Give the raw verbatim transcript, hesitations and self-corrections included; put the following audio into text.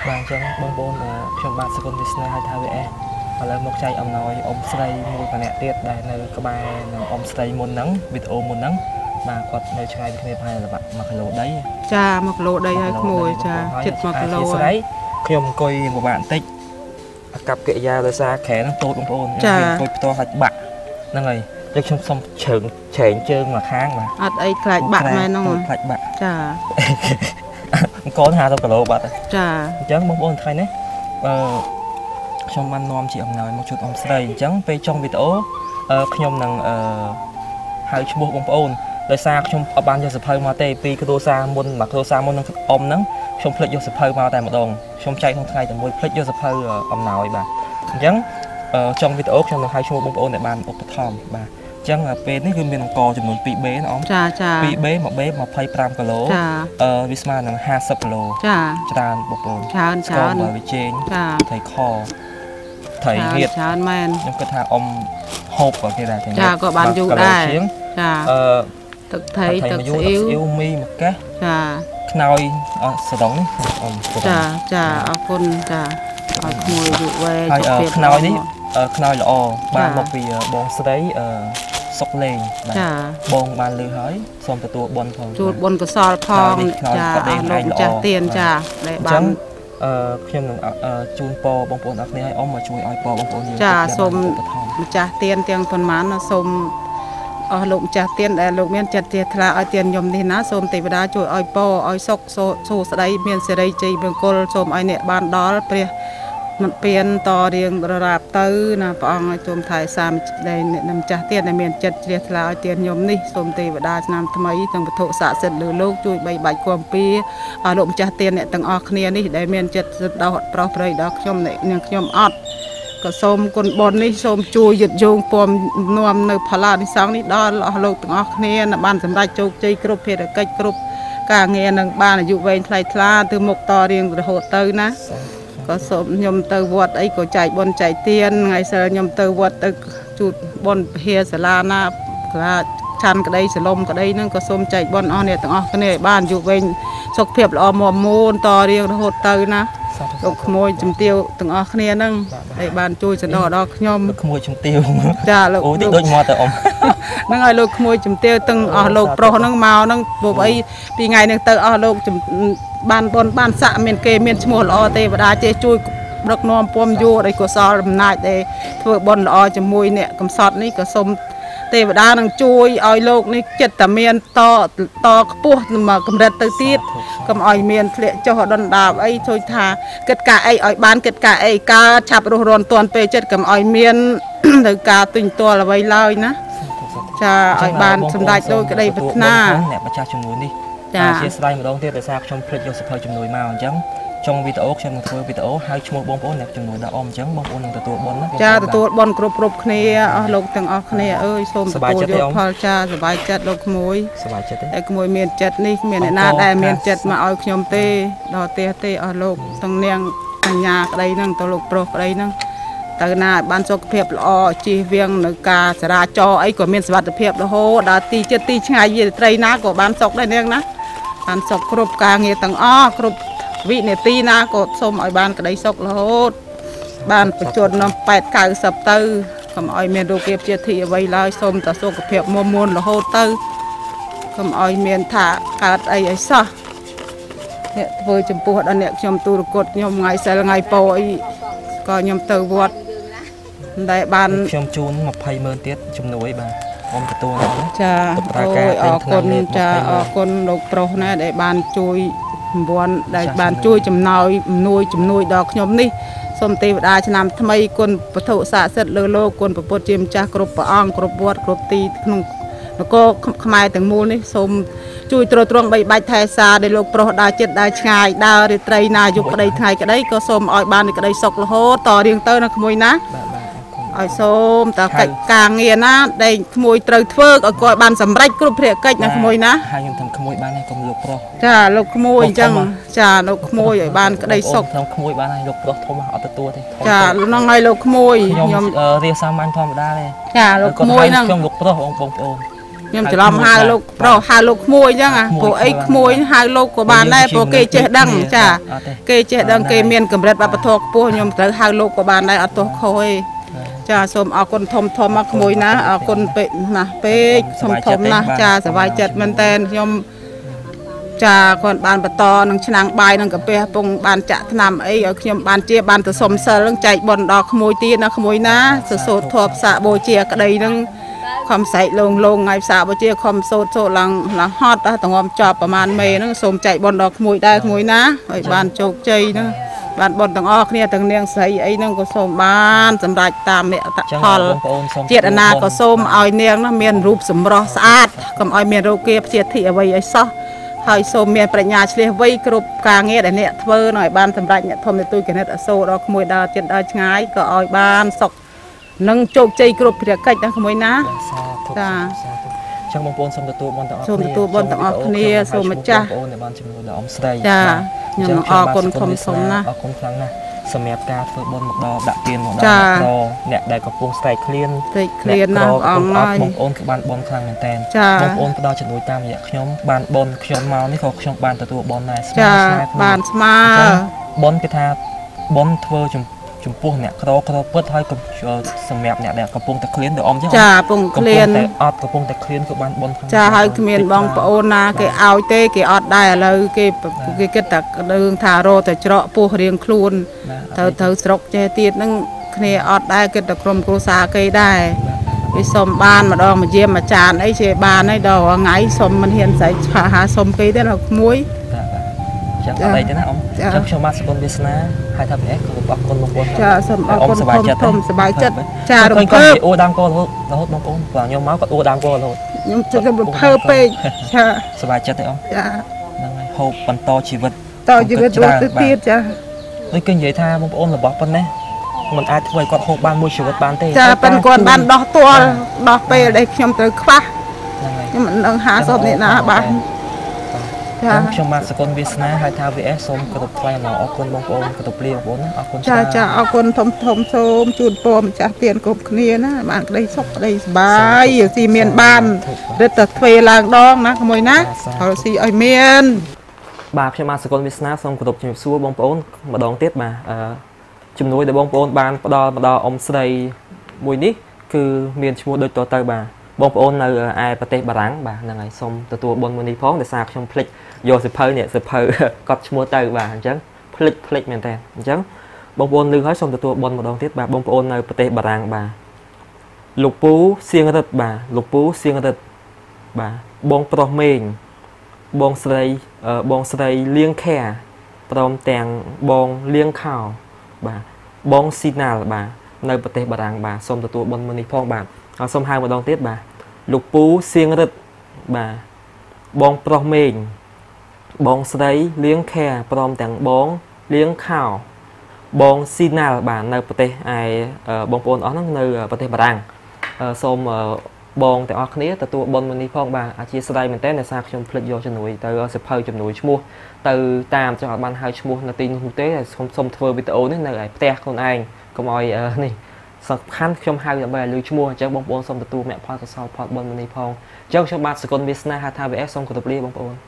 bạn chẳng bông bông là trong bạn sẽ còn Disney hay thay về mà là một chai ông nói ông stay mua cái nẹt tiết đây nơi các bài ông stay muốn nắng video muốn nắng mà còn nơi chai cái này là bạn mặc lỗ đấy cha mặc lỗ đây hay mồi cha chật mặc lỗ đấy khi ông coi một bạn tích cặp kệ da là xa khẽ nó tốt bông bông coi to hạch bạc năng này chắc trong xong chừng chèn chân mà kháng mà ở đây lại bạn này nó lại bạn cha có hà đâu cả lỗ bạn cha chẳng bông bông thay đấy trong ban nom chị ông nói một chút ông say chẳng về trong video nhom năng hai chục bông bông đời xa trong ban cho sập hơi mà tê pi cái tô sa môn mặc tô sa môn năng ôm nắng trong plek vô sập hơi mà tại một đồng trong chạy không thay từ môi plek vô sập hơi ông nào ấy bà chẳng trong video trong hai chục bông bông để bàn ốp thòm bà chẳng là bên nàyคือមានអង្គចំនួនពីរបេណាអមចាចាពីរបេមួយបេยี่สิบห้าគីឡូអឺវាស្មើនឹងห้าสิบគីឡូចាច្រើនបងប្អូនច្រើនច្រើនបើវាជេងចាថៃខថៃហៀតច្រើនមែនខ្ញុំគិតថាអមហូបក៏គេដែរចាក៏បានយូរដែរចាអឺទឹកថៃទឹកស្អ៊ីវអ៊ីវមីមួយកេះចាខ្នើយអត់សដងនេះអមចាចាអរគុណចាឲ្យក្មួយយូរវែងហើយខ្នើយនេះខ្នើយល្អបានមកពីបងស្រីអឺសុកលេងចាបងបានលឺហើយសូមទទួលបុណ្យផងជួលបុណ្យកសលផងចាអរលោកចាស់ទៀនចាដែលបានអឺខ្ញុំនឹងជូនពរបងប្អូនអរគ្នាឲ្យអមមកជួយឲ្យពរបងប្អូនយើងចាសូមម្ចាស់ទៀនទាំងប៉ុន្មានសូមអស់លោកម្ចាស់ទៀនដែលលោកមានចិត្តជ្រះថ្លាឲ្យទៀនខ្ញុំនេះណាសូមទេវតាជួយឲ្យពរឲ្យសុខសួស្តីមានសិរីជ័យមង្គលសូមឲ្យអ្នកបានដល់ព្រះមិនពៀនតរៀងរ៉ាប់ទៅណាព្រះអង្គឲ្យជុំថែសាមដែលអ្នកម្ចាស់ទៀនដែលមានចិត្តជ្រះថ្លាឲ្យទៀនខ្ញុំនេះសូមទេវតាឆ្នាំថ្មីទាំងវត្ថុស័ក្តិសិទ្ធិលើលោកជួយបីបាច់គំពីឲ្យលោកម្ចាស់ទៀនអ្នកទាំងអស់គ្នានេះដែលមានចិត្តសន្តោសប្រោសព្រៃដល់ខ្ញុំនិងខ្ញុំអត់ក៏សូមគុណបុណ្យនេះសូមជួយយឹតយោងពំនាំនៅផល្លានិសង្ឃនេះដល់អស់លោកទាំងអស់គ្នាបានសម្រេចជោគជ័យគ្រប់ភារកិច្ចគ្រប់ការងារនឹងបានអាយុវែងថ្លៃថ្លាទៅមុខតរៀងរហូតទៅណាក៏សូមខ្ញុំទៅវត្តអីក៏ចែកបុណ្យចែកទានថ្ងៃសិលខ្ញុំទៅវត្តទៅជូតបុណ្យពហិសាលាណាក៏ឆាន់ក្តីសលុំក្តីហ្នឹងក៏សូមចែកបុណ្យអស់អ្នកទាំងអស់គ្នាឲ្យបានអាយុវែងសុខភាពល្អមាំមួនតរៀងរហូតទៅណាលោកក្មួយជំទាវទាំងអស់គ្នាហ្នឹងឲ្យបានជួយសន្តោសដល់ខ្ញុំក្មួយជំទាវចាលោកអូតិចដូចមកទៅអ៊ំហ្នឹងឲ្យលោកក្មួយជំទាវទាំងអស់លោកប្រុសហ្នឹងមកហ្នឹងពុកអីពីថ្ងៃនេះទៅអស់លោកបានបុណ្យបានស័ក្តិមានគេមានឈ្មោះល្អទេវតាចេះជួយដឹកនាំពំយោឲ្យកុសលអំណាចដែលធ្វើបុណ្យល្អជាមួយអ្នកកំសត់នេះក៏សូមទេវតានឹងជួយឲ្យលោកនេះចិត្តតែមានតតខ្ពស់មកកម្រិតទៅទៀតកុំឲ្យមានធ្លាក់ចុះដុនដាបអីជួយថាគិតការអីឲ្យបានគិតការអីការឆាប់រស់រាន់ទាន់ពេលចិត្តកុំឲ្យមានទៅការទិញទាល់អ្វីឡើយណាចាឲ្យបានសម្រេចដោយក្តីប្រាថ្នាអ្នកម្ចាស់ជំនួយនេះចាអធិស្ឋានម្ដងទៀតដោយសារខ្ញុំភ្លេចយកសភៅជំនួយមកអញ្ចឹងចុងវីដេអូខ្ញុំនឹងធ្វើវីដេអូហើយឈ្មោះបងប្អូនអ្នកជំនួយដល់អ៊ំអញ្ចឹងបងប្អូននឹងទទួលបុណ្យណាចាទទួលបុណ្យគ្រប់គ្រប់គ្នាអស់លោកទាំងអស់គ្នាអើយសូមទទួលយកផលចាសប្បាយចិត្តលោកក្មួយសប្បាយចិត្តទេតែក្មួយមានចិត្តនេះមានអ្នកណាដែលមានចិត្តមកឲ្យខ្ញុំទេដល់ទេទេអស់លោកទាំងនាងអញ្ញាក្តីហ្នឹងទៅលោកប្រុសក្តីហ្នឹងទៅណាបានសុខភាពល្អជិះវៀងនៅការចរាចរណ៍អីក៏មានសុវត្ថិភាពរហូតដល់ទីចិត្តទីឆ្ងាយវាត្រីណាក៏បានសុខដែរនាងណាបានសុខគ្រប់ការងារទាំងអស់គ្រប់វិនាទីណាក៏សូមឲ្យបានក្តីសុខរហូតបានបញ្ចុតនាំแปด เก้าสิบទៅកុំឲ្យមានរោគភាពជាធីអ្វីឡើយសូមតែសុខភាពមុំមួនរហូតទៅកុំឲ្យមានថាកើតអីឲ្យសោះអ្នកធ្វើចំពោះដល់អ្នកខ្ញុំទូរគតខ្ញុំថ្ងៃសិលថ្ងៃពោអីក៏ខ្ញុំទៅវត្តដែលបានខ្ញុំជូនยี่สิบម៉ឺនទៀតជំនួយបាទអ៊ំទទួលណាចាអូយអរគុណចាអរគុណលោកប្រុសណាដែលបានជួយវ័នដែលបានជួយចំណោយអំនួយជំនួយដល់ខ្ញុំនេះសូមទេវតាឆ្នាំថ្មីគុណពធុស័ក្តិសិទ្ធិលើលោកគុណពុទ្ធជាម្ចាស់គ្រប់ព្រះអង្គគ្រប់វត្តគ្រប់ទីក្នុងនគរខ្មែរទាំងមូលនេះសូមជួយទ្រទ្រង់បីបាច់ថែសារដែលលោកប្រុសដើរចិត្តដើរឆ្ងាយដើររាត្រីណាយប់ក្តីថ្ងៃក្តីក៏សូមឲ្យបានក្តីសុខរហូតតរៀងទៅណាក្មួយណាឲ្យសូមតើកិច្ចការងារណាដែលក្មួយត្រូវធ្វើឲ្យគាត់បានសម្រេចគ្រប់ភារកិច្ចណាក្មួយណាហើយខ្ញុំធ្វើក្មួយបានហើយកុំលោកប្រុសចាលោកក្មួយអញ្ចឹងចាលោកក្មួយឲ្យបានក្តីសុខខ្ញុំក្មួយបានហើយលោកប្រុសធំអត់ទទួលទេចាហ្នឹងហើយលោកក្មួយខ្ញុំរាសាមញ្ញធម្មតាទេចាលោកក្មួយហ្នឹងខ្ញុំលោកប្រុសបងប្អូនខ្ញុំច្រឡំហៅលោកប្រុសហៅលោកក្មួយអញ្ចឹងព្រោះអីក្មួយហៅលោកក៏បានដែរព្រោះគេចេះដឹងចាគេចេះដឹងគេមានកម្រិតវប្បធម៌ខ្ពស់ខ្ញុំត្រូវហៅលោកក៏បានដែរអត់ទោះខុសទេចាសូមអរគុណធំធំមកក្មួយណាអរគុណពេកណាស់ពេកធំធំណាស់ចាសប្បាយចិត្តមែនតើខ្ញុំចាគាត់បានបន្តនឹងឆ្នាំងបាយនឹងកាពះពងបានចាក់ថ្នាំអីឲ្យខ្ញុំបានជាបានទៅសុំសិលនឹងចែកបនដល់ក្មួយទៀតណាក្មួយណាសសូត្រធម៌ផ្សាបូជាក្តីនឹងខំសែកលងលងថ្ងៃផ្សាបូជាខំសូត្រសូត្រឡើងឡើងហត់តងំចប់ប្រហែលមេហ្នឹងសូមចែកបនដល់ក្មួយដែរក្មួយណាឲ្យបានជោគជ័យហ្នឹងបានបនទាំងអស់គ្នាទាំងនាងស្រីអីហ្នឹងក៏សូមបានសម្រេចតាមមេត្តផលជាតិណាក៏សូមឲ្យនាងនោះមានរូបសម្រស់ស្អាតកុំឲ្យមានរោគាព្យាធិអ្វីឲ្យសោះហើយសូមមានប្រាជ្ញាឆ្លៀសវៃគ្រប់ការងារដែលអ្នកធ្វើនៅឲ្យបានសម្រេចអ្នកធំទូចគណិតអសូរដល់ក្មួយដើរចិត្តដើរឆ្ងាយក៏ឲ្យបានសុខនឹងជោគជ័យគ្រប់ភារកិច្ចណាក្មួយណាចាចឹងបងប្អូនសូមទទួលបនទាំងអស់គ្នាសូមទទួលបនទាំងអស់គ្នាសូមម្ចាស់បងប្អូនដែលបានជំនួយដល់អ៊ំស្រីចាខ្ញុំអរគុណធំធំណាស់អរគុណខ្លាំងណាស់សម្រាប់ការធ្វើបុណ្យមកដល់ដាក់ទានមកដល់អ្នកដែលកំពុងស្រែកឃ្លានស្រែកឃ្លានណាស់អងហើយបងប្អូនគឺបានបុណ្យខ្លាំងមែនតើបងប្អូនផ្ដល់ជំនួយតាមរយៈខ្ញុំបានបុណ្យខ្ញុំមកនេះក៏ខ្ញុំបានទទួលបុណ្យដែរស្មើស្មើបានស្មើបុណ្យគឺថាបុណ្យធ្វើចំពោះអ្នកក្រក្រពិតហើយសម្រាប់អ្នកដែលកំពុងតែឃ្លានទៅអ៊ំចឹងចាកំពុងឃ្លានតែអត់កំពុងតែឃ្លានគឺបានបុណ្យចាហើយគ្មានបងប្អូនណាគេឲ្យទេគេអត់ដែរឥឡូវគេគេគិតតែរឿងថារតែច្រកពោះរៀងខ្លួនត្រូវត្រូវស្រុកចេះទៀតហ្នឹងគ្នាអត់ដែរគិតតែក្រុមគ្រួសារគេដែរវាសុំបានម្ដងមួយយាមមួយចានអីជាបានហើយដល់ថ្ងៃសុំមិនហ៊ានស្រែកឆាហាសុំគេទេដល់ក្មួយចឹងអត់អីទេណាអ៊ំចឹងខ្ញុំបាទសកុនវាសនាហើយថាព្រះក៏អរគុណបងប្អូនចាសូមអរគុណធំធំសប្បាយចិត្តចារំភើបអូដើមកោរហូតរហូតបងប្អូនព្រោះខ្ញុំមកក៏អូដើមកោររហូតខ្ញុំជិះរំភើបពេកចាសប្បាយចិត្តទេអ៊ំចាហ្នឹងហើយហូបបន្តជីវិតតជីវិតរស់ទៅទៀតចាដូចគេនិយាយថាបងប្អូនរបស់ប៉ុណ្ណេះមិនអាចធ្វើឲ្យគាត់ហូបបានមួយជីវិតបានទេចាប៉ិនគាត់បានដោះទាល់ដោះពេលដែលខ្ញុំត្រូវខ្វះហ្នឹងហើយខ្ញុំមិនដឹងហាសពនេះណាបានខ្ញុំបាទសកុនវាសនាហើយថា វី អេស សូមគោរពថ្លែងអំណរអរគុណបងប្អូនគោរពលាបងប្អូនណាអរគុណចាចាអរគុណធំធំសូមជូនពរម្ចាស់ទានគ្រប់គ្នាណាបានក្តីសុខក្តីសុបាយស៊ីមានបានរឹតតែទ្វេឡើងដងណាក្មួយណាហើយស៊ីឲ្យមានបាទខ្ញុំបាទសកុនវាសនាសូមគោរពជំរាបសួរបងប្អូនម្ដងទៀតបាទអឺជំនួយដែលបងប្អូនបានផ្ដល់មកដល់អ៊ំស្រីមួយនេះគឺមានឈ្មោះដូចតទៅបាទបងប្អូននៅឯប្រទេសបារាំងបាទហ្នឹងហើយសូមទទួលបុណ្យមួយនេះផងដោយសារខ្ញុំភ្លេចយកសិភៅនេះសិភៅកត់ឈ្មោះទៅបាទអញ្ចឹងភ្លេចភ្លេចមែនតើអញ្ចឹងបងប្អូនឮហើយសូមទទួលបុណ្យម្ដងទៀតបាទបងប្អូននៅប្រទេសបារាំងបាទលោកពូសៀងរិទ្ធបាទលោកពូសៀងរិទ្ធបាទបងប្រុសមេងបងស្រីបងស្រីលៀងខាព្រមទាំងបងលៀងខោបាទបងស៊ីណាល់បាទនៅប្រទេសបារាំងបាទសូមទទួលបុណ្យមួយនេះផងបាទហើយសូមហៅម្ដងទៀតបាទលោកពូសៀងរិទ្ធបាទបងប្រុសមេងបងស្រីលៀងខាព្រមទាំងបងលៀងខោបងស៊ីណាល់បាទនៅប្រទេសឯបងប្អូនអស់ហ្នឹងនៅប្រទេសបារាំងសូមបងទាំងអស់គ្នាទទួលបុណ្យមួយនេះផងបាទអធិស្ឋានមែនតើដោយសារខ្ញុំភ្លេចយកជំនួយទៅសិភៅជំនួយឈ្មោះទៅតាមចង់ឲ្យបានហៅឈ្មោះនៅទីនោះទេខ្ញុំសូមធ្វើវីដេអូនេះនៅឯផ្ទះខ្លួនឯងកុំឲ្យនេះសំខាន់ខ្ញុំហៅដើម្បីឲ្យលើឈ្មោះអញ្ចឹងបងប្អូនសូមទទួលមគ្គផលកុសលផលបុណ្យមួយនេះផងអញ្ចឹងខ្ញុំបាទសកុនវាសនាហៅថា វី អេស សូមគោរពលាបងប្អូន